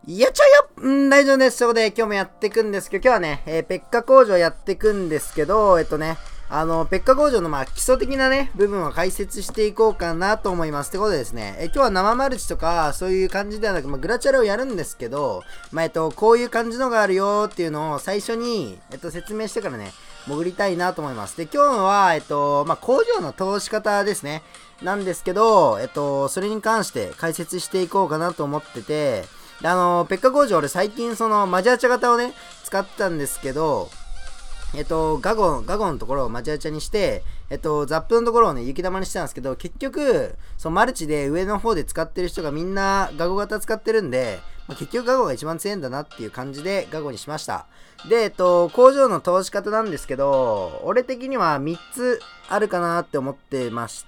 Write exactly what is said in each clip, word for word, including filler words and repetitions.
やっちゃうよん大丈夫です。そこで今日もやっていくんですけど、今日はね、えー、ペッカ工場やっていくんですけど、えっとね、あの、ペッカ工場のまあ基礎的なね、部分を解説していこうかなと思います。ってことでですね、えー、今日は生マルチとか、そういう感じではなく、まあ、グラチャレをやるんですけど、まあ、えっと、こういう感じのがあるよっていうのを最初に、えっと、説明してからね、潜りたいなと思います。で、今日は、えっと、まあ、工場の通し方ですね。なんですけど、えっと、それに関して解説していこうかなと思ってて、であの、ペッカ工場俺最近そのマジアチャ型をね、使ってたんですけど、えっと、ガゴ、ガゴのところをマジアチャにして、えっと、ザップのところをね、雪玉にしてたんですけど、結局、そのマルチで上の方で使ってる人がみんなガゴ型使ってるんで、まあ、結局ガゴが一番強いんだなっていう感じでガゴにしました。で、えっと、工場の通し方なんですけど、俺的にはみっつあるかなって思ってまして、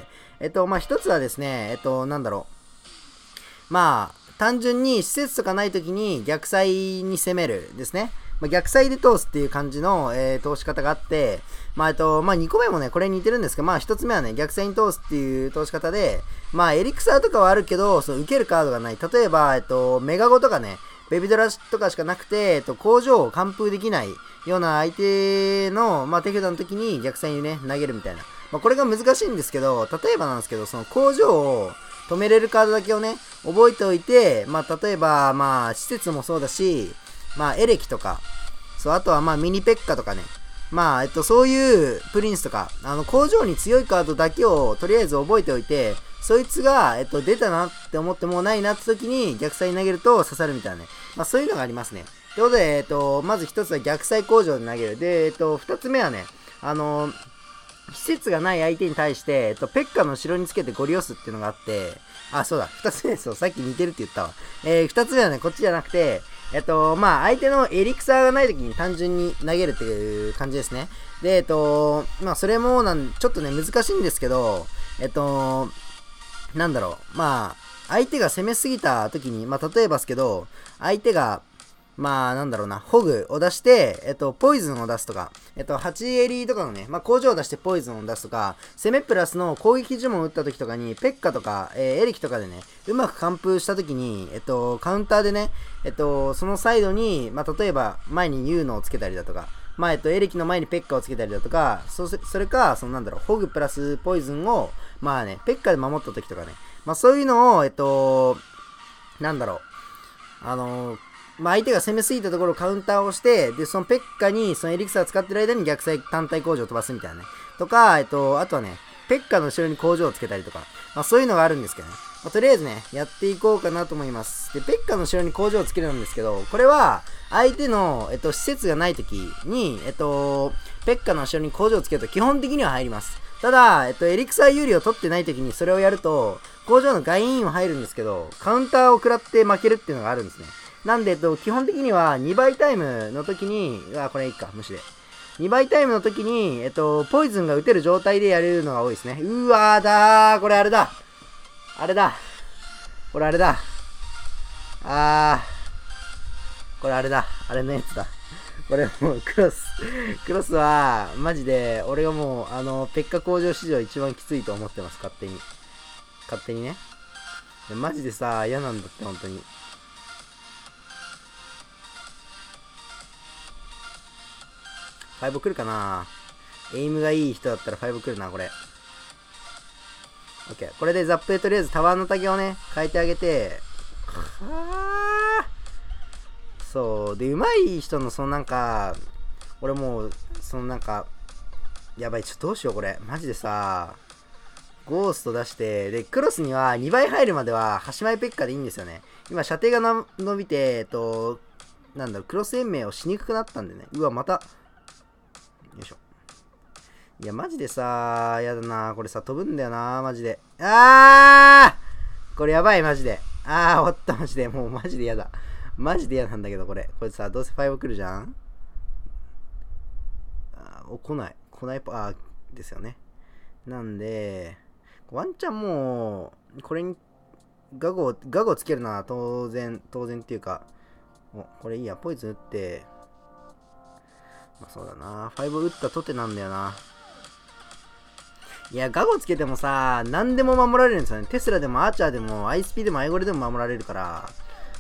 えっと、まあ、ひとつはですね、えっと、なんだろう。まあ、単純に施設とかない時に逆サイに攻めるですね。まあ、逆サイで通すっていう感じの、えー、通し方があって、まあ、えっと、まあ、にこめもね、これに似てるんですけど、まあ、ひとつめはね、逆サイに通すっていう通し方で、まあ、エリクサーとかはあるけど、その受けるカードがない。例えば、えっと、メガゴとかね、ベビドラとかしかなくて、えっと、工場を完封できないような相手の、まあ、手札の時に逆サイにね、投げるみたいな。まあ、これが難しいんですけど、例えばなんですけど、その工場を、止めれるカードだけをね、覚えておいて、まあ、例えば、まあ、施設もそうだし、まあ、エレキとか、そう、あとはまあ、ミニペッカとかね、まあ、えっと、そういうプリンスとか、あの、工場に強いカードだけをとりあえず覚えておいて、そいつが、えっと、出たなって思ってもうないなって時に逆サイに投げると刺さるみたいなね。まあ、そういうのがありますね。ということで、えっと、まず一つは逆サイ工場で投げる。で、えっと、二つ目はね、あの、施設がない相手に対して、えっと、ペッカの後ろにつけてゴリ押すっていうのがあって、あ、そうだ、二つ目ですよ。さっき似てるって言ったわ。えー、二つ目はね、こっちじゃなくて、えっと、まあ、相手のエリクサーがない時に単純に投げるっていう感じですね。で、えっと、まあ、それもなん、ちょっとね、難しいんですけど、えっと、なんだろう、まあ、相手が攻めすぎた時に、まあ、例えばですけど、相手が、まあ、なんだろうな、ホグを出して、えっと、ポイズンを出すとか、えっと、はちエリとかのね、まあ、工場を出してポイズンを出すとか、攻めプラスの攻撃呪文を打った時とかに、ペッカとか、えー、エレキとかでね、うまく完封した時に、えっと、カウンターでね、えっと、そのサイドに、まあ、例えば、前にユーノをつけたりだとか、まあ、えっと、エレキの前にペッカをつけたりだとか、そ、それか、そのなんだろう、ホグプラスポイズンを、まあね、ペッカで守った時とかね、まあ、そういうのを、えっと、なんだろう、あのー、まあ、相手が攻めすぎたところをカウンターをして、で、そのペッカにそのエリクサーを使ってる間に逆サイ単体工場を飛ばすみたいなね。とか、えっと、あとはね、ペッカの後ろに工場をつけたりとか、まあ、そういうのがあるんですけどね。まあ、とりあえずね、やっていこうかなと思います。で、ペッカの後ろに工場をつけるんですけど、これは、相手の、えっと、施設がない時に、えっと、ペッカの後ろに工場をつけると基本的には入ります。ただ、えっと、エリクサー有利を取ってない時にそれをやると、工場の外因は入るんですけど、カウンターを食らって負けるっていうのがあるんですね。なんで、えっと、基本的にはにばいタイムの時に、あ、これいいか、無視で。にばいタイムの時に、えっと、ポイズンが打てる状態でやれるのが多いですね。うわーだー、これあれだ。あれだ。これあれだ。あー、これあれだ。あれのやつだ。これもう、クロス。クロスは、マジで、俺がもう、あの、ペッカ工場史上一番きついと思ってます、勝手に。勝手にね。マジでさ、嫌なんだって、本当に。ファイブ来るかな。エイムがいい人だったらファイブ来るな、これ。オッケー。これでザップでとりあえずタワーの竹をね、変えてあげて、はー。そう。で、上手い人のそのなんか、俺もう、そのなんか、やばい、ちょっとどうしようこれ。マジでさ、ゴースト出して、で、クロスにはにばい入るまでは、端前ペッカでいいんですよね。今、射程が伸びて、えっと、なんだろう、クロス延命をしにくくなったんでね。うわ、また、よいしょ。いや、マジでさ、やだな。これさ、飛ぶんだよな、マジで。あーこれやばい、マジで。あー、終わった、マジで。もうマジでやだ。マジで嫌なんだけど、これ。これさ、どうせファイブ来るじゃん。あー、お、来ない。来ないパ、あー、ですよね。なんで、ワンチャンもう、これに、ガゴ、ガゴつけるな、当然、当然っていうか、お、これいいや、ポイズン打って、まあそうだな、ファイブ打ったとてなんだよな。いや、ガゴつけてもさ、何でも守られるんですよね。テスラでもアーチャーでも、アイスピでもアイゴレでも守られるから、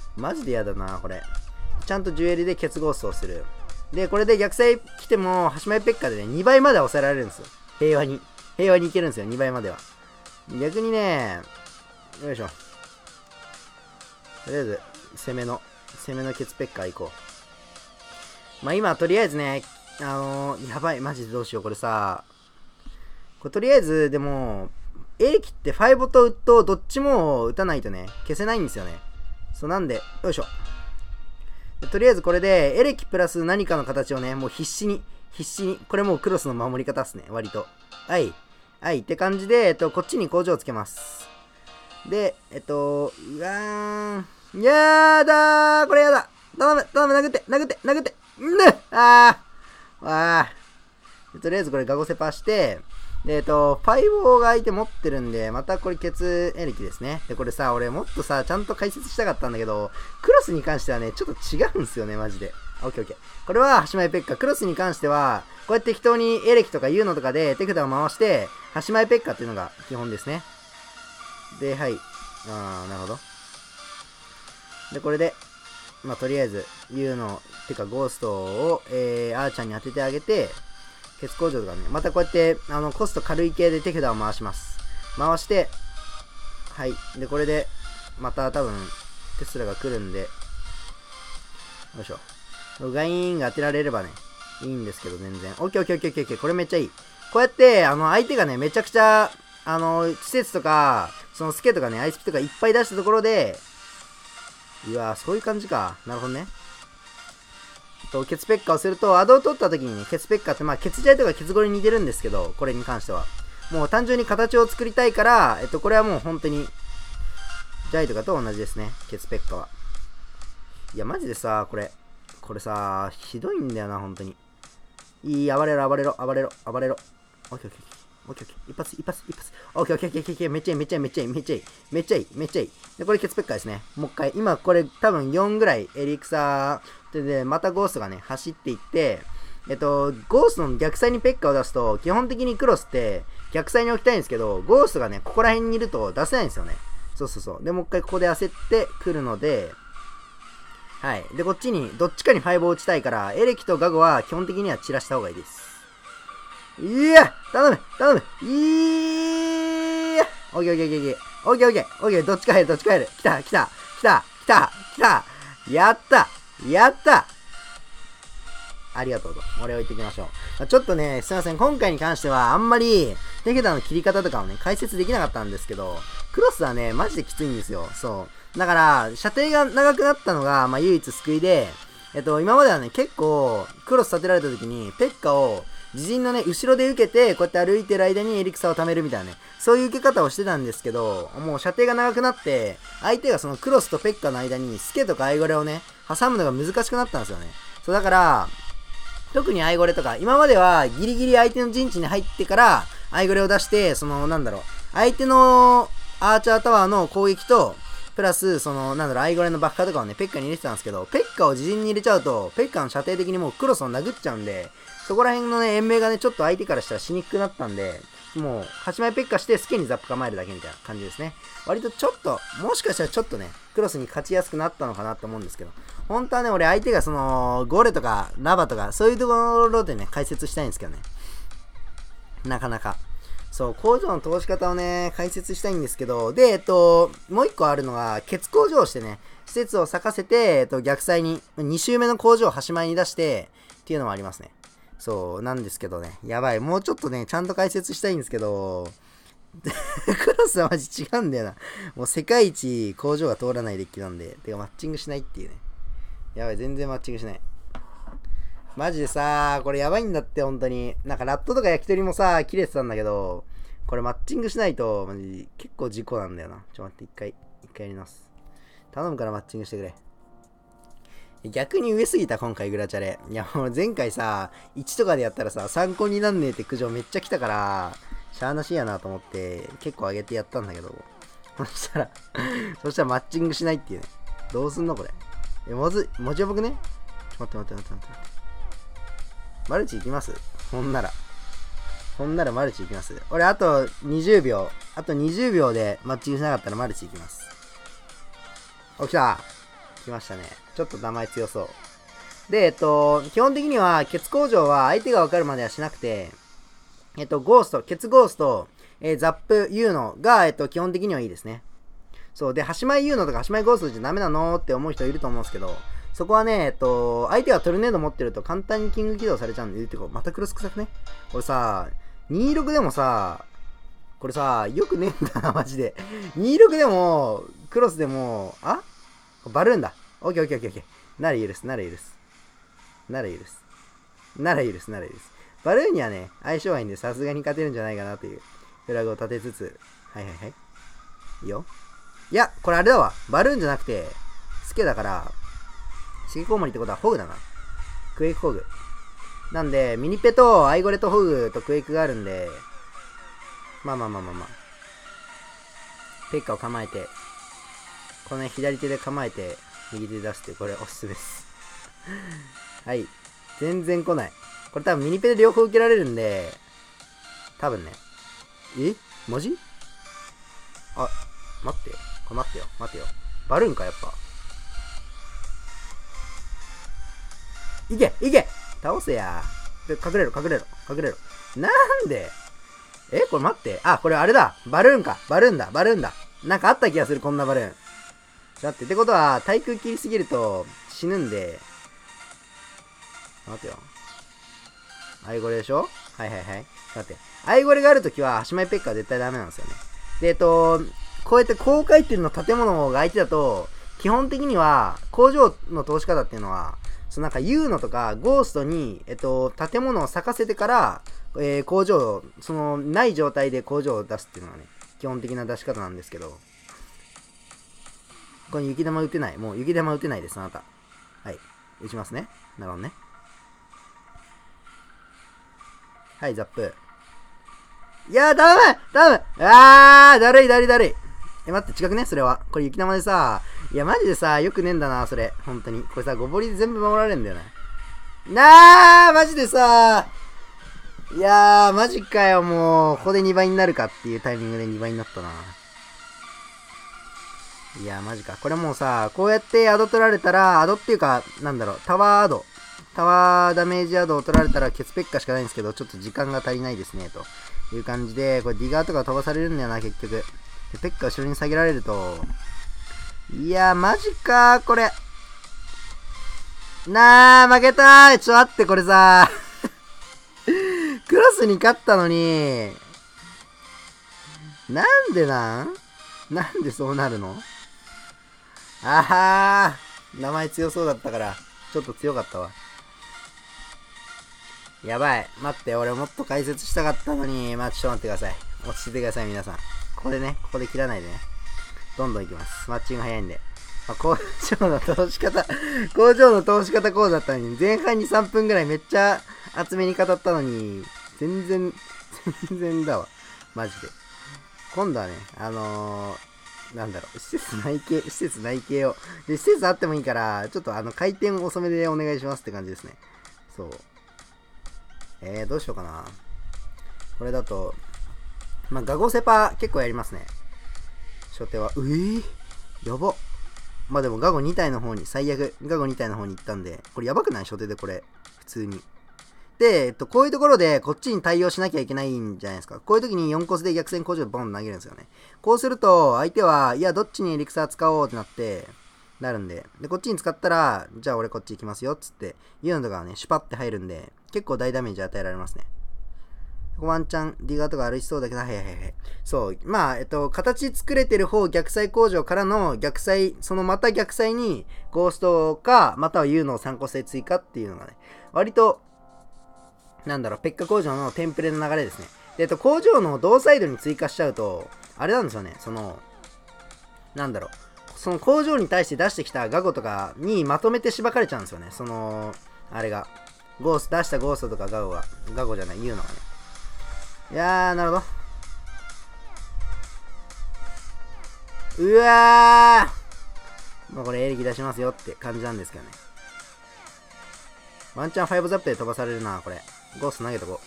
マジでやだな、これ。ちゃんとジュエルでケツゴーストをする。で、これで逆サイ来ても、端前ペッカでね、にばいまで抑えられるんですよ。平和に。平和にいけるんですよ、にばいまでは。逆にね、よいしょ。とりあえず、攻めの、攻めのケツペッカー行こう。まあ今、とりあえずね、あのー、やばい、マジでどうしよう、これさ。これとりあえず、でも、エレキってファイボとウッド、どっちも打たないとね、消せないんですよね。そうなんで、よいしょ。とりあえずこれで、エレキプラス何かの形をね、もう必死に、必死に、これもうクロスの守り方っすね、割と。はい。はい、って感じで、えっと、こっちに工場をつけます。で、えっと、うわーん。やだーこれやだ頼む頼む殴って殴って殴ってんぬあーわーとりあえずこれガゴセパして、で、えっと、ファイボーが相手持ってるんで、またこれケツエレキですね。で、これさ、俺もっとさ、ちゃんと解説したかったんだけど、クロスに関してはね、ちょっと違うんすよね、マジで。オッケーオッケー。これは、端前ペッカ。クロスに関しては、こうやって適当にエレキとかユーノとかで手札を回して、端前ペッカっていうのが基本ですね。で、はい。あー、なるほど。で、これで、まあ、とりあえず、ユーノ、てかゴーストを、えー、アーチャーに当ててあげて、ケツ工場とかね、またこうやって、あの、コスト軽い系で手札を回します。回して、はい。で、これで、また多分、テスラが来るんで、よいしょ。ガイーンが当てられればね、いいんですけど、全然。オッケーオッケーオッケーオッケー、これめっちゃいい。こうやって、あの、相手がね、めちゃくちゃ、あの、施設とか、そのスケとかね、アイスピとかいっぱい出したところで、うわー、そういう感じか。なるほどね。と、ケツペッカーをすると、アドを取った時にね、ケツペッカーって、まあ、ケツジャイとかケツゴリに似てるんですけど、これに関しては。もう単純に形を作りたいから、えっと、これはもう本当に、ジャイとかと同じですね。ケツペッカーは。いや、マジでさ、これ、これさ、ひどいんだよな、本当に。いい、暴れろ、暴れろ、暴れろ、暴れろ。オッケーオッケー。オッケーオッケー。一発、一発、一発。オッケーオッケーオッケーオッケー。めっちゃいい、めっちゃいい、めっちゃいい、めっちゃいい、めっちゃいい、めっちゃいい。で、これケツペッカーですね。もう一回。今、これ多分よんぐらいエリクサーで、で、またゴーストがね、走っていって、えっと、ゴーストの逆サイにペッカーを出すと、基本的にクロスって逆サイに置きたいんですけど、ゴーストがね、ここら辺にいると出せないんですよね。そうそうそう。で、もう一回ここで焦ってくるので、はい。で、こっちに、どっちかにファイブを打ちたいから、エレキとガゴは基本的には散らした方がいいです。いや頼む頼むいやオッケーオッケーオッケーオッケーオッケーオッケーどっちか入るどっちか入る来た来た来た来た来たやったやったありがとうと。俺を言っていきましょう。ちょっとね、すいません。今回に関しては、あんまり、手札の切り方とかをね、解説できなかったんですけど、クロスはね、マジできついんですよ。そう。だから、射程が長くなったのが、まあ、唯一救いで、えっと、今まではね、結構、クロス立てられた時に、ペッカを、自陣のね、後ろで受けて、こうやって歩いてる間にエリクサを貯めるみたいなね、そういう受け方をしてたんですけど、もう射程が長くなって、相手がそのクロスとペッカの間に、スケとかアイゴレをね、挟むのが難しくなったんですよね。そう、だから、特にアイゴレとか、今まではギリギリ相手の陣地に入ってから、アイゴレを出して、その、なんだろう、相手のアーチャータワーの攻撃と、プラス、その、なんだろう、アイゴレのバッカーとかをね、ペッカに入れてたんですけど、ペッカを自陣に入れちゃうと、ペッカの射程的にもうクロスを殴っちゃうんで、そこら辺のね、延命がね、ちょっと相手からしたらしにくくなったんで、もう、はちまいペッカして、スケにザップ構えるだけみたいな感じですね。割とちょっと、もしかしたらちょっとね、クロスに勝ちやすくなったのかなと思うんですけど、本当はね、俺相手がその、ゴレとか、ラバとか、そういうところでね、解説したいんですけどね。なかなか。そう、工場の通し方をね、解説したいんですけど、で、えっと、もう一個あるのが、ケツ工場をしてね、施設を咲かせて、えっと、逆サイに、に周目の工場を端前に出して、っていうのもありますね。そう、なんですけどね。やばい。もうちょっとね、ちゃんと解説したいんですけど、クロスはマジ違うんだよな。もう世界一工場が通らないデッキなんで、てかマッチングしないっていうね。やばい、全然マッチングしない。マジでさ、これやばいんだって、本当に。なんかラットとか焼き鳥もさ、切れてたんだけど、これマッチングしないと、マジ結構事故なんだよな。ちょっと待って、一回、一回やります。頼むからマッチングしてくれ。逆に上すぎた、今回グラチャレ。いや、もう前回さ、いちとかでやったらさ、参考になんねえって苦情めっちゃ来たから、しゃーなしやなと思って、結構上げてやったんだけど、そしたら、そしたらマッチングしないっていうね。どうすんのこれ。え、もず、もちろ僕ね。ちょ、待って待って待って待って。マルチ行きますほんなら。ほんならマルチ行きます。俺、あとにじゅうびょう。あとにじゅうびょうでマッチングしなかったらマルチ行きます。お、来た。 来ましたね。ちょっと名前強そう。で、えっと、基本的には、ケツ工場は相手がわかるまではしなくて、えっと、ゴースト、ケツゴースト、えー、ザップ、ユーノが、えっと、基本的にはいいですね。そう。で、端前ユーノとか端前ゴーストじゃダメなのって思う人いると思うんですけど、そこはね、えっと、相手がトルネード持ってると簡単にキング起動されちゃうんで、ってか、またクロス臭くね。これさ、にじゅうろくでもさ、これさ、よくねえんだな、マジで。にじゅうろくでも、クロスでも、あバルーンだ。オッケーオッケーオッケーオッケー。なら許す、なら許す。なら許す。なら許す、なら許す。バルーンにはね、相性はいいんで、さすがに勝てるんじゃないかなというフラグを立てつつ、はいはいはい。いいよ。いや、これあれだわ。バルーンじゃなくて、スケだから、シゲコウモリってことはホグだな。クエイクホグ。なんで、ミニペとアイゴレとホグとクエイクがあるんで、まあまあまあまあまあ。ペッカを構えて、このね、左手で構えて、右手で出して、これおすすめです。はい。全然来ない。これ多分ミニペで両方受けられるんで、多分ね。えマジあ、待って。これ待ってよ。待ってよ。バルーンか、やっぱ。いけいけ倒せや。で、隠れろ、隠れろ、隠れろ。なんでえこれ待って。あ、これあれだ。バルーンか。バルーンだ。バルーンだ。なんかあった気がする、こんなバルーン。だって、ってことは、対空切りすぎると死ぬんで。待ってよ。アイゴレでしょはいはいはい。待って。アイゴレがあるときは、端前ペッカは絶対ダメなんですよね。で、えっと、こうやって高回転の建物が相手だと、基本的には、工場の通し方っていうのは、そのなんかユーノとかゴーストに、えっと、建物を咲かせてから、えー、工場を、その、ない状態で工場を出すっていうのがね、基本的な出し方なんですけど、これ雪玉打てない。もう雪玉打てないです、あなた。はい。打ちますね。なるほどね。はい、ザップ。いやー、頼む頼むあー、だるいだるいだるい。え、待って、違くねそれは。これ雪玉でさ、いや、マジでさ、よくねえんだな、それ。本当に。これさ、ごぼりで全部守られるんだよな。なー、マジでさ、いやー、マジかよ、もう。ここでにばいになるかっていうタイミングでにばいになったな。いやー、マジか。これもうさ、こうやってアド取られたら、アドっていうか、なんだろう、タワーアド。タワーダメージアドを取られたらケツペッカしかないんですけど、ちょっと時間が足りないですね、という感じで、これディガーとか飛ばされるんだよな、結局。でペッカ後ろに下げられると、いやー、マジかー、これ。なー、負けたー。ちょっと待って、これさクロスに勝ったのに、なんでなんなんでそうなるのあはー、名前強そうだったから、ちょっと強かったわ。やばい。待って、俺もっと解説したかったのに、まあ、ちょっと待ってください。落ち着いてください、皆さん。ここでね、ここで切らないでね。どんどんいきます。マッチング早いんで。まあ、工場の通し方、工場の通し方こうだったのに、前半にさんぷんぐらいめっちゃ厚めに語ったのに、全然、全然だわ。マジで。今度はね、あのー、なんだろう、施設内径、施設内径を。で、施設あってもいいから、ちょっとあの、回転遅めでお願いしますって感じですね。そう。えー、どうしようかな。これだと、まあ、ガゴセパ結構やりますね。初手は。えー、やば。まあでもガゴに体の方に、最悪、ガゴに体の方に行ったんで、これやばくない初手でこれ。普通に。で、えっと、こういうところでこっちに対応しなきゃいけないんじゃないですか。こういう時によんコスで逆線工場でボンと投げるんですよね。こうすると、相手は、いや、どっちにエリクサー使おうってなって、なるんで。で、こっちに使ったら、じゃあ俺こっち行きますよ、つって、いうのとかね、シュパって入るんで、結構大ダメージ与えられますね。ワンチャン、ディガーとか歩いそうだけど、はいはいはい。そう。まあ、えっと、形作れてる方逆サイ工場からの逆サイ、そのまた逆サイに、ゴーストか、または U のさんコスで追加っていうのがね、割と、なんだろう、ペッカ工場のテンプレの流れですね。で、えっと、工場の同サイドに追加しちゃうと、あれなんですよね、その、なんだろう、その工場に対して出してきたガゴとかにまとめてしばかれちゃうんですよね。その、あれが。ゴースト、出したゴーストとかガゴが、ガゴじゃない、言うのがね。いやー、なるほど。うわー、まあこれエレキ出しますよって感じなんですけどね。ワンチャンファイブザップで飛ばされるな、これ。ゴースト投げとこ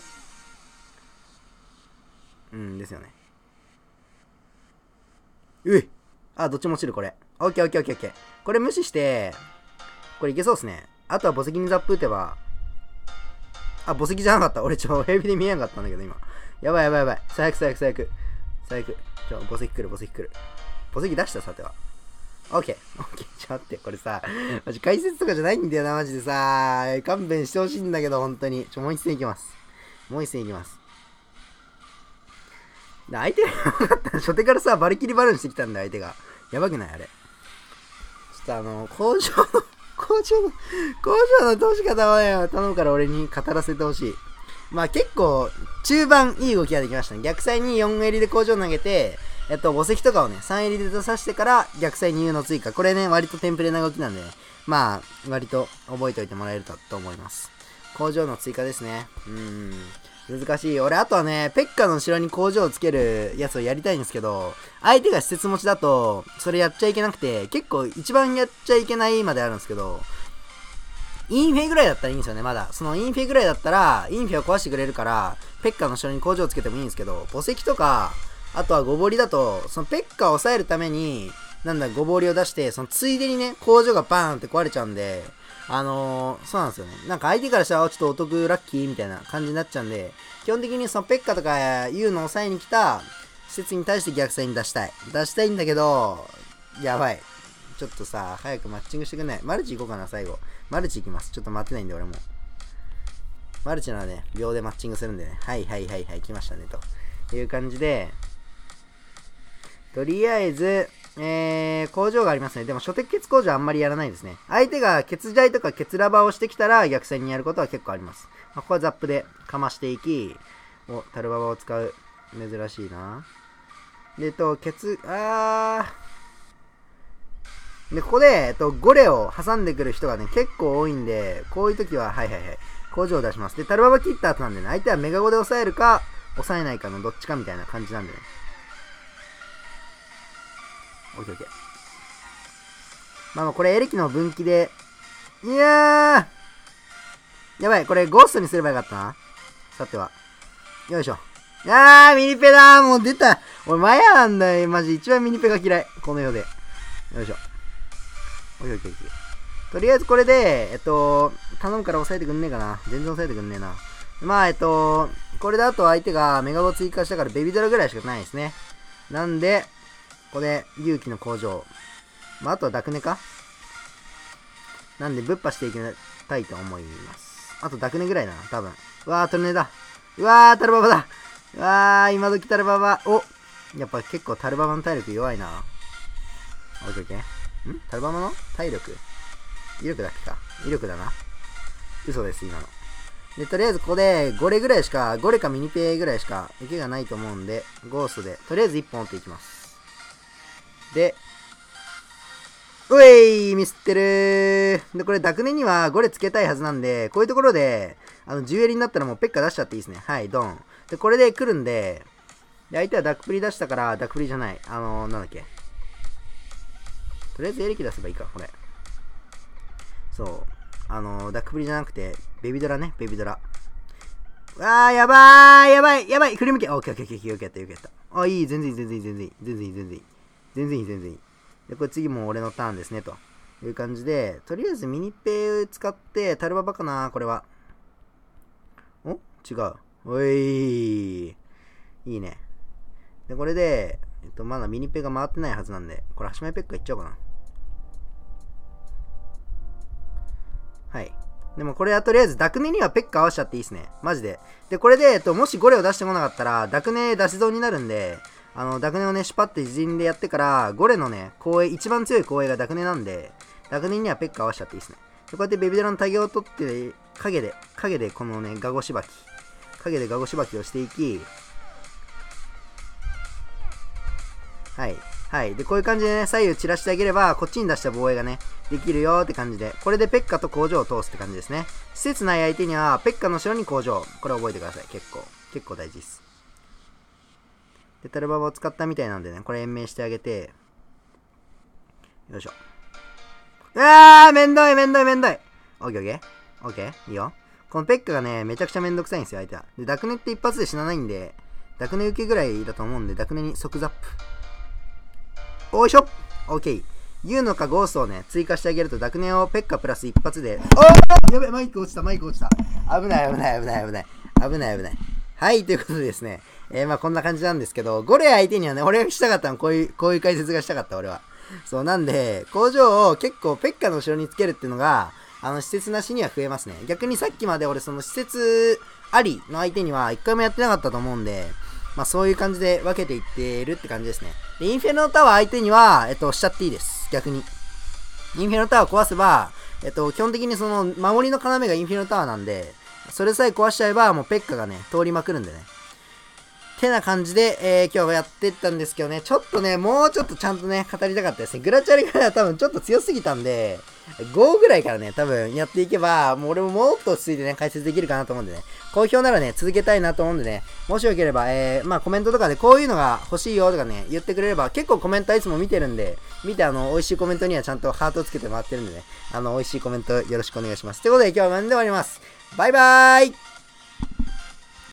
う。うんですよね。ういあ、どっちも落ちるこれ。 オッケーオッケーオッケーオッケー。これ無視して、これいけそうっすね。あとは墓石にザップ打てば、あ、墓石じゃなかった。俺ちょ、ヘビで見えなかったんだけど今。やばいやばいやばい。最悪最悪最悪。最悪。ちょ、墓石来る墓石来る。墓石出したさては。オッケー。オッケー。ちょ、待って、これさ、マジ解説とかじゃないんだよな、マジでさ。勘弁してほしいんだけど、本当に。ちょ、もう一戦いきます。もう一戦いきます。相手がやばかった。初手からさ、バリキリバルーンしてきたんだよ、相手が。やばくないあれ。ちょっとあの、工場の、工場の、工場の通し方はね、頼むから俺に語らせてほしい。まあ結構、中盤いい動きができましたね。逆サイによん襟で工場投げて、えっと、墓石とかをね、さん襟で出さしてから、逆サイに U の追加。これね、割とテンプレな動きなんでね、まあ、割と覚えておいてもらえると思います。工場の追加ですね。うーん。難しい。俺、あとはね、ペッカの後ろに工場をつけるやつをやりたいんですけど、相手が施設持ちだと、それやっちゃいけなくて、結構一番やっちゃいけないまであるんですけど、インフェぐらいだったらいいんですよね、まだ。そのインフェぐらいだったら、インフェを壊してくれるから、ペッカの後ろに工場をつけてもいいんですけど、墓石とか、あとはゴボリだと、そのペッカを抑えるために、なんだ、ゴボリを出して、そのついでにね、工場がバーンって壊れちゃうんで、あのー、そうなんですよね。なんか相手からしたら、ちょっとお得ラッキーみたいな感じになっちゃうんで、基本的にそのペッカとか U の抑えに来た施設に対して逆サイに出したい。出したいんだけど、やばい。ちょっとさ、早くマッチングしてくんない？マルチ行こうかな、最後。マルチ行きます。ちょっと待ってないんで、俺も。マルチならね、秒でマッチングするんでね。はいはいはいはい、来ましたね、という感じで、とりあえず、えー、工場がありますね。でも、初手血工場あんまりやらないですね。相手が血剤とか血ラバーをしてきたら逆線にやることは結構あります。まあ、ここはザップでかましていき、お、タルババを使う。珍しいな。で、えっと、血、あー。で、ここで、えっと、ゴレを挟んでくる人がね、結構多いんで、こういう時は、はいはいはい、工場を出します。で、タルババ切った後なんでね、相手はメガゴで抑えるか、抑えないかのどっちかみたいな感じなんでね。オッケーオッケー。まあまあこれエレキの分岐で、いやーやばい、これゴーストにすればよかったな。さては。よいしょ。あー、ミニペだーもう出た俺マヤなんだよ、マジ。一番ミニペが嫌い。この世で。よいしょ。オッケーオッケーオッケー。とりあえずこれで、えっと、頼むから抑えてくんねえかな。全然抑えてくんねえな。まあ、えっと、これだと相手がメガボ追加したからベビドラぐらいしかないですね。なんで、ここで、勇気の工場。まあ、あとはダクネかなんで、ぶっ破していきたいと思います。あとダクネぐらいだな、多分。うわー、トルネだ。うわー、タルババだ。うわー、今時タルババ。おやっぱ結構タルババの体力弱いな。オッケーオッケー。んタルババの体力威力だっけか。威力だな。嘘です、今の。で、とりあえずここで、ゴレぐらいしか、ゴレかミニペイぐらいしか、受けがないと思うんで、ゴーストで、とりあえずいっぽん打っていきます。で、うえいミスってるー。で、これ、ダクネにはゴレつけたいはずなんで、こういうところで、あの、じゅう襟になったらもうペッカ出しちゃっていいですね。はい、ドン。で、これで来るんで、で、相手はダクプリ出したから、ダクプリじゃない。あのー、なんだっけ。とりあえずエレキ出せばいいか、これ。そう。あのー、ダクプリじゃなくて、ベビドラね、ベビドラ。わー、やばーやばいやばい振り向けオッケーオッケーオッケーよくやったよくやった。あ、いい、全然いい、全然いい、全然いい、全然いい、全然いい。全然いい、全然いい。で、これ次も俺のターンですね、という感じで、とりあえずミニペイ使って、タルババかな、これは。お違う。おいいいね。で、これで、えっと、まだミニペイが回ってないはずなんで、これ、ハシマイペッカいっちゃおうかな。はい。でもこれはとりあえずダクネにはペッカ合わしちゃっていいですね。マジで。で、これで、えっと、もしゴレを出してこなかったら、ダクネ出し損になるんで、あの、ダクネをね、シュパって自陣でやってから、ゴレのね、後衛、一番強い後衛がダクネなんで、ダクネにはペッカ合わしちゃっていいですね。で、こうやってベビドラのタゲを取って、影で、影でこのね、ガゴしばき。影でガゴしばきをしていき、はい。はい。で、こういう感じでね、左右散らしてあげれば、こっちに出した防衛がね、できるよって感じで、これでペッカと工場を通すって感じですね。施設内相手には、ペッカの後ろに工場。これ覚えてください。結構。結構大事です。で、タルババを使ったみたいなんでね、これ延命してあげて、よいしょ。うわーめんどいめんどいめんどいオッケーオッケーオッケーいいよ。このペッカがね、めちゃくちゃめんどくさいんですよ、相手は。で、ダクネって一発で死なないんで、ダクネ受けぐらいだと思うんで、ダクネに即ザップ。おいしょオッケー。 ユウノかゴーストをね、追加してあげると、ダクネをペッカプラス一発で、おーやべ、マイク落ちた、マイク落ちた。危ない危ない危ない危ない。危ない危ない。はい、ということでですね、えー、まあこんな感じなんですけど、ゴレ相手にはね、俺がしたかったの、こういう、こういう解説がしたかった、俺は。そう、なんで、工場を結構ペッカの後ろにつけるっていうのが、あの、施設なしには増えますね。逆にさっきまで俺、その施設ありの相手には一回もやってなかったと思うんで、まあそういう感じで分けていってるって感じですね。で、インフェルノタワー相手には、えっと、しちゃっていいです。逆に。インフェルノタワー壊せば、えっと、基本的にその、守りの要がインフェルノタワーなんで、それさえ壊しちゃえば、もうペッカがね、通りまくるんでね。てな感じで、えー、今日はやってったんですけどね、ちょっとね、もうちょっとちゃんとね、語りたかったですね。グラチャレが多分ちょっと強すぎたんで、ごぐらいからね、多分やっていけば、もう俺ももっと落ち着いてね、解説できるかなと思うんでね、好評ならね、続けたいなと思うんでね、もしよければ、えー、まあコメントとかでこういうのが欲しいよとかね、言ってくれれば、結構コメントはいつも見てるんで、見てあの、美味しいコメントにはちゃんとハートつけてもらってるんでね、あの、美味しいコメントよろしくお願いします。ということで今日はこれで終わります。バイバーイ。